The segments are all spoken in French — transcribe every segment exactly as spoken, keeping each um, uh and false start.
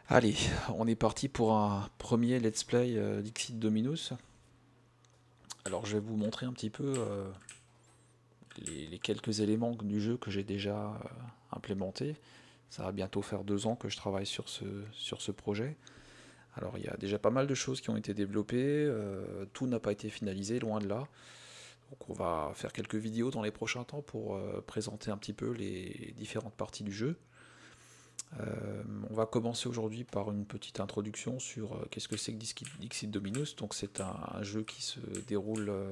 Allez, on est parti pour un premier let's play euh, Dixit Dominus. Alors je vais vous montrer un petit peu euh, les, les quelques éléments du jeu que j'ai déjà euh, implémentés. Ça va bientôt faire deux ans que je travaille sur ce, sur ce projet. Alors il y a déjà pas mal de choses qui ont été développées, euh, tout n'a pas été finalisé, loin de là. Donc on va faire quelques vidéos dans les prochains temps pour euh, présenter un petit peu les différentes parties du jeu. Euh, on va commencer aujourd'hui par une petite introduction sur euh, qu'est-ce que c'est que Dixit, Dixit Dominus. Donc c'est un, un jeu qui se déroule euh,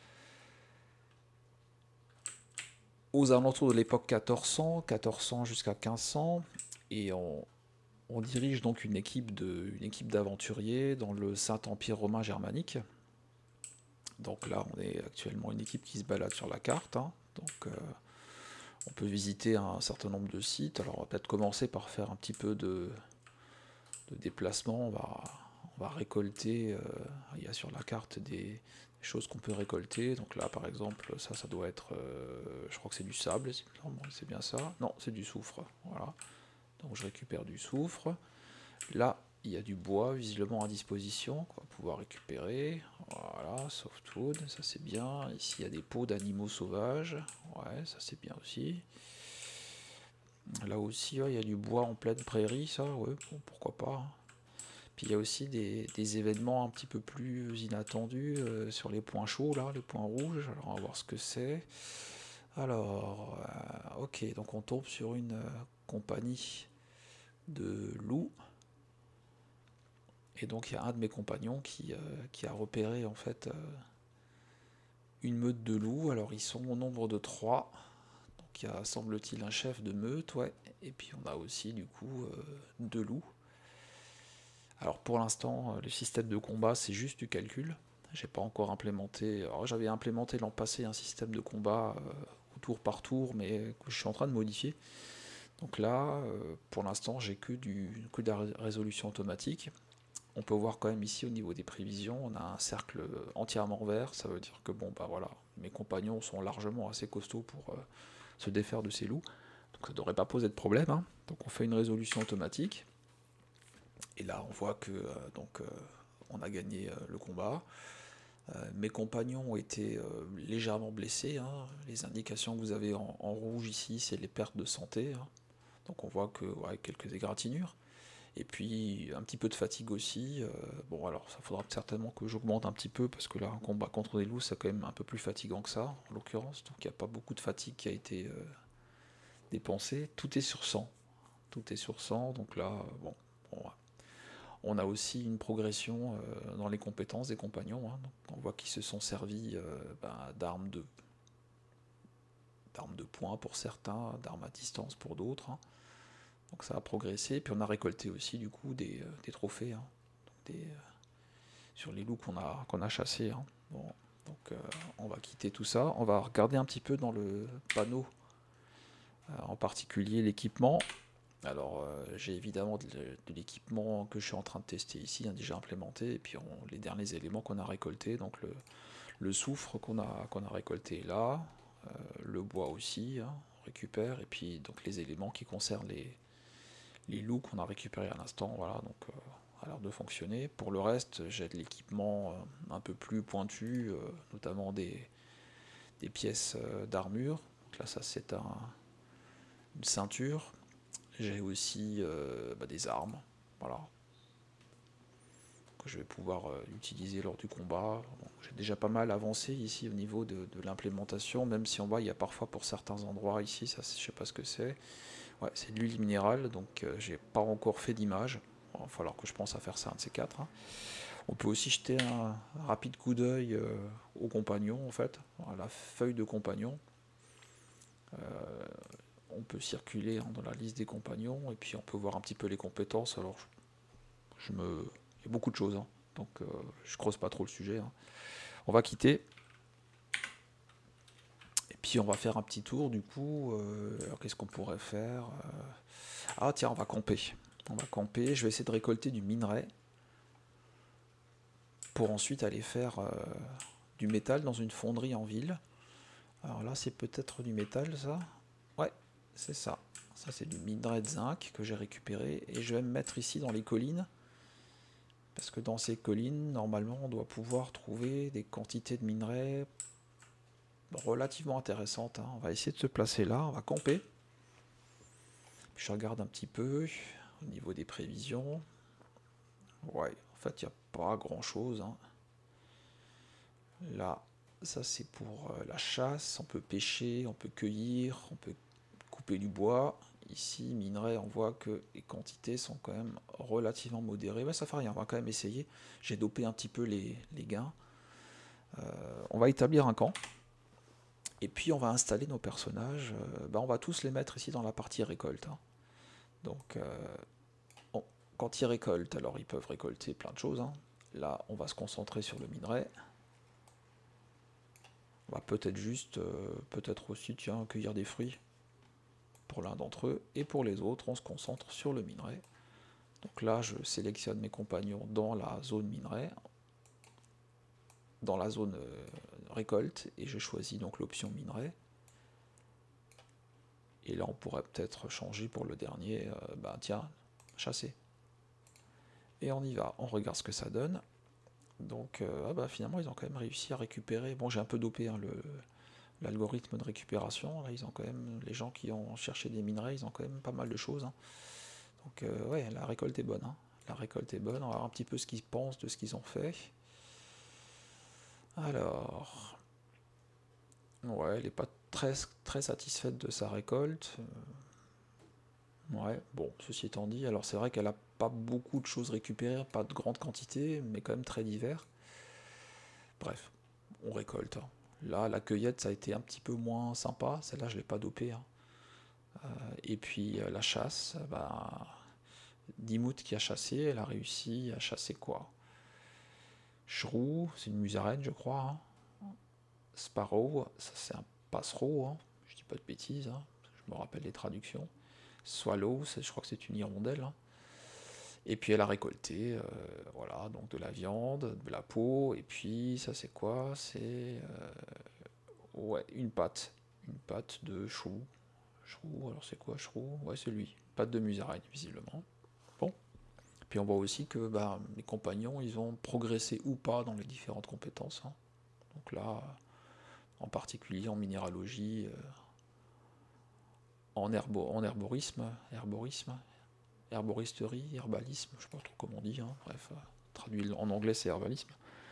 aux alentours de l'époque quatorze cents, quatorze cents jusqu'à quinze cents, et on, on dirige donc une équipe de, une équipe d'aventuriers dans le Saint-Empire romain germanique. Donc là, on est actuellement une équipe qui se balade sur la carte, hein. Donc euh, on peut visiter un certain nombre de sites. Alors on va peut-être commencer par faire un petit peu de, de déplacement. On va, on va récolter, euh, il y a sur la carte des, des choses qu'on peut récolter. Donc là par exemple, ça, ça doit être, euh, je crois que c'est du sable, c'est bien ça. Non, c'est du soufre. Voilà. Donc je récupère du soufre. Là, il y a du bois visiblement à disposition qu'on va pouvoir récupérer. Voilà, softwood, ça c'est bien. Ici, il y a des peaux d'animaux sauvages. Ouais, ça c'est bien aussi. Là aussi, ouais, il y a du bois en pleine prairie, ça, ouais, bon, pourquoi pas. Puis il y a aussi des, des événements un petit peu plus inattendus euh, sur les points chauds, là, les points rouges. Alors on va voir ce que c'est. Alors, euh, ok, donc on tombe sur une euh, compagnie de loups. Et donc il y a un de mes compagnons qui, euh, qui a repéré en fait euh, une meute de loups. Alors ils sont au nombre de trois. Donc il y a, semble-t-il, un chef de meute, ouais. Et puis on a aussi du coup euh, deux loups. Alors pour l'instant, le système de combat c'est juste du calcul. J'ai pas encore implémenté. Alors j'avais implémenté l'an passé un système de combat euh, au tour par tour, mais que je suis en train de modifier. Donc là, euh, pour l'instant, j'ai que, du, que de la résolution automatique. On peut voir quand même ici au niveau des prévisions, on a un cercle entièrement vert. Ça veut dire que bon bah voilà, mes compagnons sont largement assez costauds pour euh, se défaire de ces loups. Donc ça ne devrait pas poser de problème, hein. Donc on fait une résolution automatique. Et là, on voit que euh, donc euh, on a gagné euh, le combat. Euh, mes compagnons ont été euh, légèrement blessés, hein. Les indications que vous avez en, en rouge ici, c'est les pertes de santé, hein. Donc on voit que ouais, quelques égratignures. Et puis un petit peu de fatigue aussi. Euh, bon alors ça faudra certainement que j'augmente un petit peu parce que là un combat contre des loups c'est quand même un peu plus fatigant que ça en l'occurrence. Donc il n'y a pas beaucoup de fatigue qui a été euh, dépensée. Tout est sur cent. Tout est sur cent. Donc là, bon, bon, on a aussi une progression euh, dans les compétences des compagnons, hein. Donc, on voit qu'ils se sont servis euh, bah, d'armes de, d'armes de poing pour certains, d'armes à distance pour d'autres, hein. Donc ça a progressé. Puis on a récolté aussi du coup des, euh, des trophées, hein. Donc, des, euh, sur les loups qu'on a, qu'on a chassés, hein. Bon, donc euh, on va quitter tout ça. On va regarder un petit peu dans le panneau, euh, en particulier l'équipement. Alors, euh, j'ai évidemment de, de l'équipement que je suis en train de tester ici, hein, déjà implémenté, et puis on, les derniers éléments qu'on a récoltés, donc le, le soufre qu'on a, qu'on a récolté là, euh, le bois aussi, hein, on récupère, et puis donc les éléments qui concernent les, les loups qu'on a récupérés à l'instant, voilà, donc euh, a l'air de fonctionner. Pour le reste, j'ai de l'équipement euh, un peu plus pointu, euh, notamment des, des pièces euh, d'armure. Donc là, ça c'est un, une ceinture. J'ai aussi euh, bah, des armes, voilà, que je vais pouvoir euh, utiliser lors du combat. Bon, j'ai déjà pas mal avancé ici au niveau de, de l'implémentation, même si on voit il y a parfois pour certains endroits ici, ça je sais pas ce que c'est. Ouais, c'est de l'huile minérale, donc euh, j'ai pas encore fait d'image. Il va falloir que je pense à faire ça un de ces quatre, hein. On peut aussi jeter un, un rapide coup d'œil euh, au compagnon en fait, à la feuille de compagnon. Euh, on peut circuler, hein, dans la liste des compagnons et puis on peut voir un petit peu les compétences. Alors je, je me, il y a beaucoup de choses, hein, donc euh, je creuse pas trop le sujet, hein. On va quitter et puis on va faire un petit tour du coup. Euh, alors qu'est-ce qu'on pourrait faire? euh... Ah tiens, on va camper. On va camper. Je vais essayer de récolter du minerai pour ensuite aller faire euh, du métal dans une fonderie en ville. Alors là, c'est peut-être du métal, ça. Ouais, c'est ça. Ça c'est du minerai de zinc que j'ai récupéré. Et je vais me mettre ici dans les collines. Parce que dans ces collines, normalement, on doit pouvoir trouver des quantités de minerais relativement intéressantes, hein. On va essayer de se placer là, on va camper. Puis je regarde un petit peu au niveau des prévisions. Ouais, en fait, il n'y a pas grand-chose, hein. Là, ça c'est pour euh, la chasse. On peut pêcher, on peut cueillir, on peut couper du bois. Ici, minerai, on voit que les quantités sont quand même relativement modérées. Mais ça fait rien, on va quand même essayer. J'ai dopé un petit peu les, les gains. Euh, on va établir un camp. Et puis on va installer nos personnages. Euh, ben, on va tous les mettre ici dans la partie récolte, hein. Donc, euh, on, quand ils récoltent, alors ils peuvent récolter plein de choses, hein. Là, on va se concentrer sur le minerai. On va peut-être juste, euh, peut-être aussi, tiens, cueillir des fruits pour l'un d'entre eux. Et pour les autres, on se concentre sur le minerai. Donc là, je sélectionne mes compagnons dans la zone minerai, dans la zone euh, récolte, et je choisis donc l'option minerai. Et là, on pourrait peut-être changer pour le dernier, euh, bah tiens, chasser. Et on y va, on regarde ce que ça donne. Donc, euh, ah bah, finalement, ils ont quand même réussi à récupérer. Bon, j'ai un peu dopé, hein, le l'algorithme de récupération. Là, ils ont quand même, les gens qui ont cherché des minerais, ils ont quand même pas mal de choses, hein. Donc, euh, ouais, la récolte est bonne, hein. La récolte est bonne. On va voir un petit peu ce qu'ils pensent de ce qu'ils ont fait. Alors, ouais, elle n'est pas très, très satisfaite de sa récolte. Ouais, bon, ceci étant dit, alors c'est vrai qu'elle n'a pas beaucoup de choses récupérées, pas de grande quantité, mais quand même très divers. Bref, on récolte, hein. Là, la cueillette, ça a été un petit peu moins sympa. Celle-là, je ne l'ai pas dopée, hein. Euh, et puis euh, la chasse, bah, Dimout qui a chassé, elle a réussi à chasser quoi? Shrew, c'est une musaraigne, je crois, hein. Sparrow, ça c'est un passereau, hein. Je dis pas de bêtises, hein. Je me rappelle les traductions. Swallow, je crois que c'est une hirondelle, hein. Et puis elle a récolté, euh, voilà, donc de la viande, de la peau, et puis ça c'est quoi? C'est euh, ouais, une pâte, une pâte de chou. Chou, alors c'est quoi chou? Ouais, c'est lui, pâte de musaraigne visiblement. Bon. Puis on voit aussi que bah, mes compagnons, ils ont progressé ou pas dans les différentes compétences, hein. Donc là, en particulier en minéralogie, euh, en, herbo, en herborisme, herborisme, herboristerie, herbalisme, je sais pas trop comment on dit, hein. Bref, euh, traduit en anglais c'est herbalisme.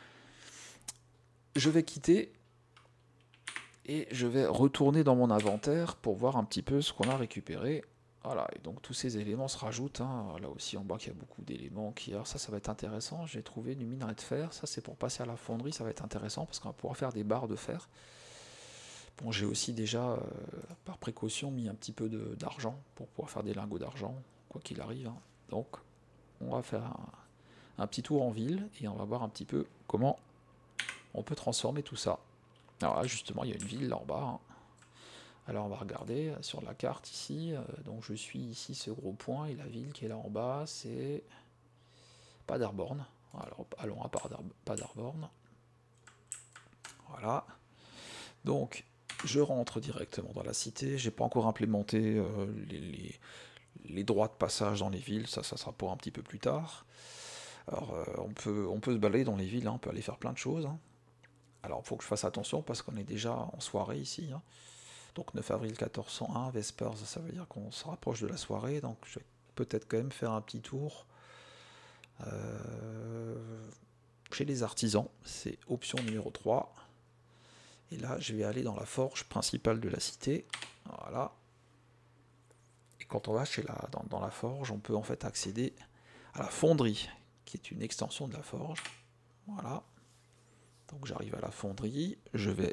Je vais quitter et je vais retourner dans mon inventaire pour voir un petit peu ce qu'on a récupéré. Voilà, et donc tous ces éléments se rajoutent, hein. Là aussi on voit qu'il y a beaucoup d'éléments qui... Alors ça, ça va être intéressant, j'ai trouvé du minerai de fer, ça c'est pour passer à la fonderie, ça va être intéressant parce qu'on va pouvoir faire des barres de fer. Bon, j'ai aussi déjà, euh, par précaution, mis un petit peu d'argent pour pouvoir faire des lingots d'argent, quoi qu'il arrive, hein. Donc, on va faire un, un petit tour en ville et on va voir un petit peu comment on peut transformer tout ça. Alors là, justement, il y a une ville là en bas, hein. Alors, on va regarder sur la carte ici. Euh, donc, je suis ici, ce gros point, et la ville qui est là en bas, c'est Paderborn. Alors, allons à Paderborn. Voilà. Donc, je rentre directement dans la cité. J'ai pas encore implémenté euh, les, les, les droits de passage dans les villes. Ça, ça sera pour un petit peu plus tard. Alors, euh, on, peut, on peut se balader dans les villes, hein, on peut aller faire plein de choses, hein. Alors, il faut que je fasse attention parce qu'on est déjà en soirée ici, hein. Donc, neuf avril quatorze cent un, Vespers, ça veut dire qu'on se rapproche de la soirée. Donc, je vais peut-être quand même faire un petit tour euh, chez les artisans. C'est option numéro trois. Et là, je vais aller dans la forge principale de la cité. Voilà. Et quand on va chez la, dans, dans la forge, on peut en fait accéder à la fonderie, qui est une extension de la forge. Voilà. Donc j'arrive à la fonderie. Je vais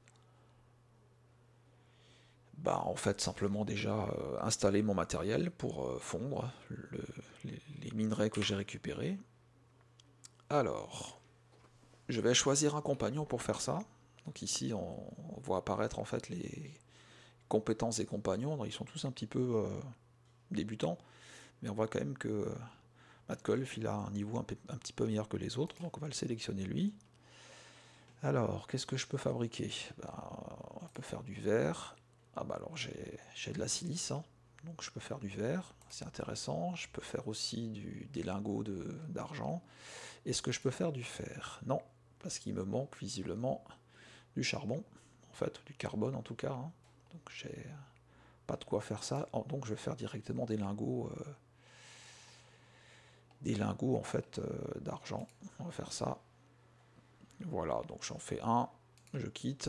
bah, en fait simplement déjà euh, installer mon matériel pour euh, fondre le, les, les minerais que j'ai récupérés. Alors, je vais choisir un compagnon pour faire ça. Donc ici, on, on voit apparaître en fait les compétences des compagnons. Donc, ils sont tous un petit peu euh, débutants, mais on voit quand même que euh, Matt Kolf, il a un niveau un, peu, un petit peu meilleur que les autres, donc on va le sélectionner lui. Alors, qu'est-ce que je peux fabriquer? Ben, on peut faire du verre. Ah bah alors j'ai de la silice, hein. donc je peux faire du verre, c'est intéressant. Je peux faire aussi du, des lingots d'argent. Est-ce que je peux faire du fer? Non, parce qu'il me manque visiblement du charbon, en fait, du carbone en tout cas. Hein. Donc j'ai pas de quoi faire ça. Donc je vais faire directement des lingots, euh, des lingots en fait euh, d'argent. On va faire ça. Voilà, donc j'en fais un, je quitte.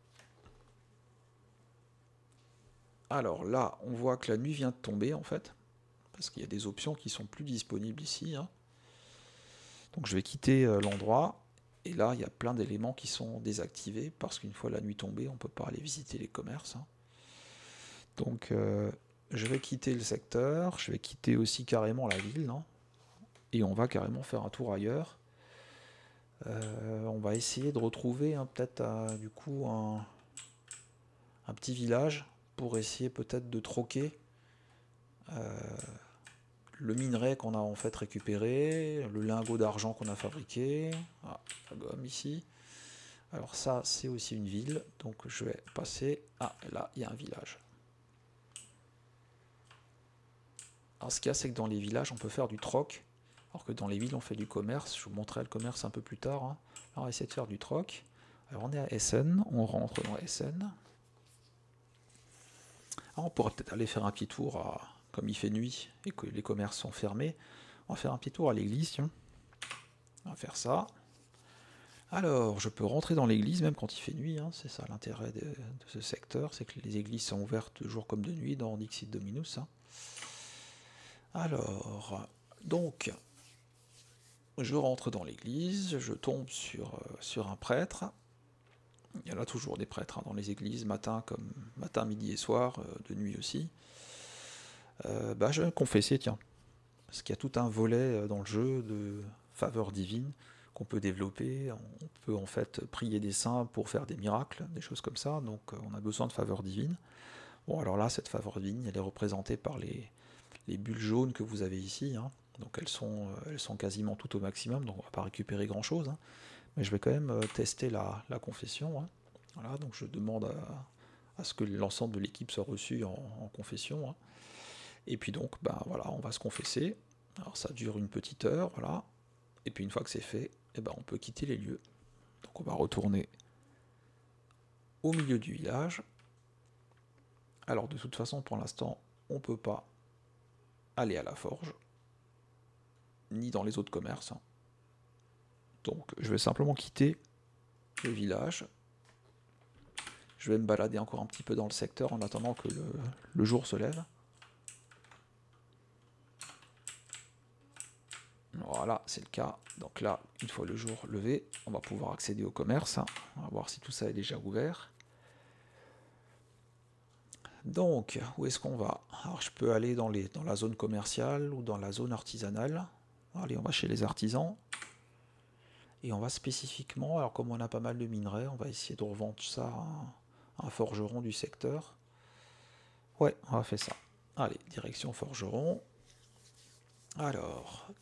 Alors là, on voit que la nuit vient de tomber en fait, parce qu'il y a des options qui sont plus disponibles ici. Hein. Donc je vais quitter euh, l'endroit, et là il y a plein d'éléments qui sont désactivés, parce qu'une fois la nuit tombée, on ne peut pas aller visiter les commerces. Hein. Donc euh, je vais quitter le secteur, je vais quitter aussi carrément la ville, hein, et on va carrément faire un tour ailleurs. Euh, on va essayer de retrouver hein, peut-être euh, du coup un, un petit village pour essayer peut-être de troquer euh, le minerai qu'on a en fait récupéré, le lingot d'argent qu'on a fabriqué, ah, la gomme ici. Alors ça c'est aussi une ville, donc je vais passer, ah là il y a un village. Alors ce qu'il y a c'est que dans les villages on peut faire du troc, alors que dans les villes on fait du commerce. Je vous montrerai le commerce un peu plus tard. Hein. Alors on va essayer de faire du troc. Alors on est à Essen, on rentre dans Essen. Alors on pourrait peut-être aller faire un petit tour, à, comme il fait nuit et que les commerces sont fermés, on va faire un petit tour à l'église. On va faire ça. Alors je peux rentrer dans l'église même quand il fait nuit, hein. C'est ça l'intérêt de, de ce secteur, c'est que les églises sont ouvertes de jour comme de nuit dans Dixit Dominus. Hein. Alors, donc, je rentre dans l'église, je tombe sur, euh, sur un prêtre. Il y en a toujours des prêtres hein, dans les églises, matin comme matin, midi et soir, euh, de nuit aussi. Euh, bah, je vais me confesser, tiens. Parce qu'il y a tout un volet dans le jeu de faveur divine qu'on peut développer. On peut en fait prier des saints pour faire des miracles, des choses comme ça. Donc on a besoin de faveur divine. Bon, alors là, cette faveur divine, elle est représentée par les, les bulles jaunes que vous avez ici. Hein. Donc elles sont, elles sont quasiment toutes au maximum, donc on ne va pas récupérer grand chose. Hein. Mais je vais quand même tester la, la confession. Hein. Voilà, donc je demande à, à ce que l'ensemble de l'équipe soit reçu en, en confession. Hein. Et puis donc, ben voilà, on va se confesser. Alors ça dure une petite heure, voilà. Et puis une fois que c'est fait, eh ben on peut quitter les lieux. Donc on va retourner au milieu du village. Alors de toute façon, pour l'instant, on ne peut pas aller à la forge, ni dans les autres commerces. Donc je vais simplement quitter le village. Je vais me balader encore un petit peu dans le secteur en attendant que le, le jour se lève. Voilà, c'est le cas. Donc là, une fois le jour levé, on va pouvoir accéder au commerce. On va voir si tout ça est déjà ouvert. Donc, où est-ce qu'on va? Alors, je peux aller dans, les, dans la zone commerciale ou dans la zone artisanale. Allez, on va chez les artisans. Et on va spécifiquement, alors comme on a pas mal de minerais, on va essayer de revendre ça à un, un forgeron du secteur. Ouais, on va faire ça. Allez, direction forgeron. Alors...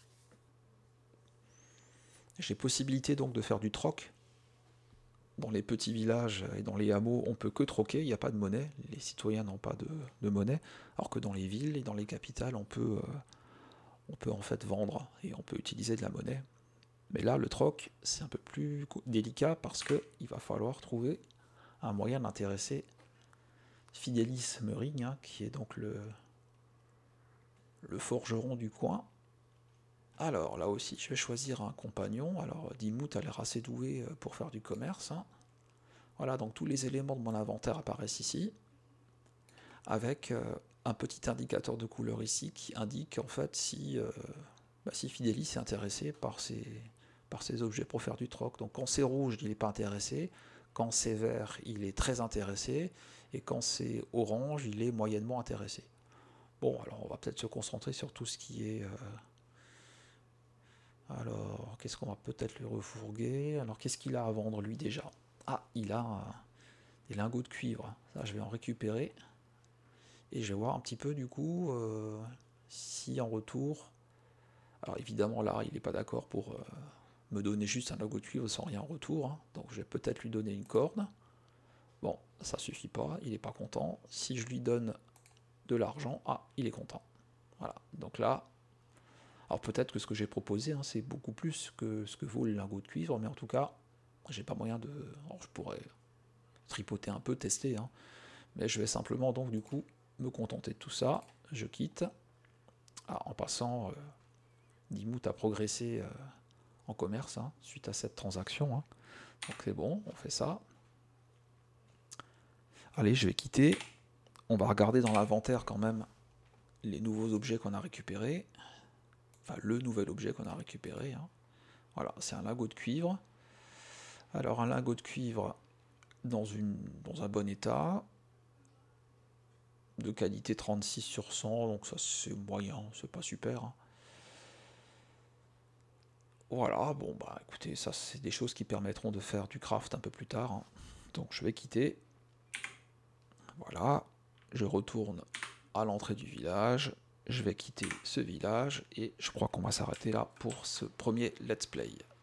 J'ai possibilité donc de faire du troc. Dans les petits villages et dans les hameaux, on peut que troquer, il n'y a pas de monnaie. Les citoyens n'ont pas de, de monnaie. Alors que dans les villes et dans les capitales, on peut, euh, on peut en fait vendre et on peut utiliser de la monnaie. Mais là, le troc, c'est un peu plus délicat parce qu'il va falloir trouver un moyen d'intéresser Fidelis Meuring, hein, qui est donc le, le forgeron du coin. Alors là aussi, je vais choisir un compagnon. Alors Dimut a l'air assez doué pour faire du commerce. Hein. Voilà, donc tous les éléments de mon inventaire apparaissent ici, avec euh, un petit indicateur de couleur ici qui indique en fait si, euh, bah, si Fidelis est intéressé par ces, par ces objets pour faire du troc. Donc quand c'est rouge, il n'est pas intéressé. Quand c'est vert, il est très intéressé. Et quand c'est orange, il est moyennement intéressé. Bon, alors on va peut-être se concentrer sur tout ce qui est... Euh, Alors, qu'est-ce qu'on va peut-être lui refourguer? Alors, qu'est-ce qu'il a à vendre, lui, déjà? Ah, il a euh, des lingots de cuivre. Ça, je vais en récupérer. Et je vais voir un petit peu, du coup, euh, si en retour... Alors, évidemment, là, il n'est pas d'accord pour euh, me donner juste un lingot de cuivre sans rien en retour. Hein. Donc, je vais peut-être lui donner une corde. Bon, ça suffit pas, il n'est pas content. Si je lui donne de l'argent. Ah, il est content. Voilà, donc là, alors peut-être que ce que j'ai proposé, hein, c'est beaucoup plus que ce que vaut le lingot de cuivre, mais en tout cas, j'ai pas moyen de... Alors je pourrais tripoter un peu, tester, hein, mais je vais simplement donc du coup me contenter de tout ça. Je quitte. Ah, en passant, euh, Dimout a progressé euh, en commerce, hein, suite à cette transaction, hein. Donc c'est bon, on fait ça. Allez, je vais quitter. On va regarder dans l'inventaire quand même les nouveaux objets qu'on a récupérés. Enfin, le nouvel objet qu'on a récupéré, hein. Voilà, c'est un lingot de cuivre. Alors un lingot de cuivre dans, une, dans un bon état, de qualité trente-six sur cent, donc ça c'est moyen, c'est pas super, hein. Voilà, bon bah écoutez, ça c'est des choses qui permettront de faire du craft un peu plus tard, hein. Donc je vais quitter. Voilà, je retourne à l'entrée du village, je vais quitter ce village et je crois qu'on va s'arrêter là pour ce premier let's play.